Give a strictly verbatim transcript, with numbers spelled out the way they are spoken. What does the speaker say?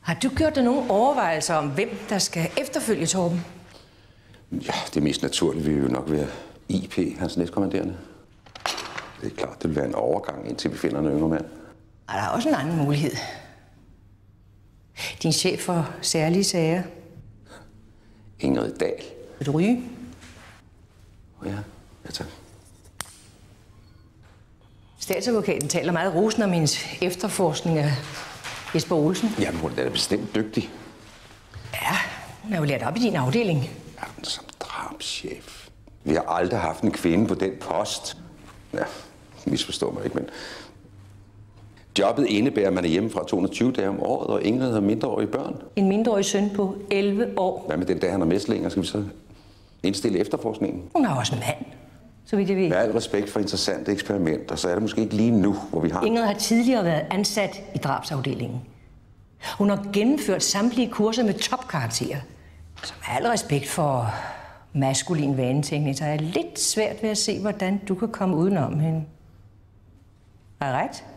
Har du gjort dig nogle overvejelser om, hvem der skal efterfølge Torben? Ja, det mest naturlige vil jo nok være I P, hans næstkommanderende. Det er klart, det vil være en overgang, indtil vi finder en yngre mand. Og der er også en anden mulighed. Din chef for særlige sager. Ingrid Dahl. Vil du ryge? Ja, ja tak. Statsadvokaten taler meget rosende om hendes efterforskning af Jesper Olsen. Jamen, hun er da bestemt dygtig. Ja, hun er jo lært op i din afdeling. Jamen, som drabschef. Vi har aldrig haft en kvinde på den post. Ja, misforstår mig ikke, men... Jobbet indebærer, at man er hjemme fra to hundrede og tyve dage om året, og Ingrid har mindreårige børn. En mindreårig søn på elleve år. Hvad med den dag, han har mæslinger? Skal vi så indstille efterforskningen? Hun har også en mand, så vidt jeg ved. Med al respekt for interessante eksperimenter, så er det måske ikke lige nu, hvor vi har... Ingrid har tidligere været ansat i drabsafdelingen. Hun har gennemført samtlige kurser med topkarakterer. Så med al respekt for maskulin vanetænkning, så er det lidt svært ved at se, hvordan du kan komme udenom hende. Er det ret?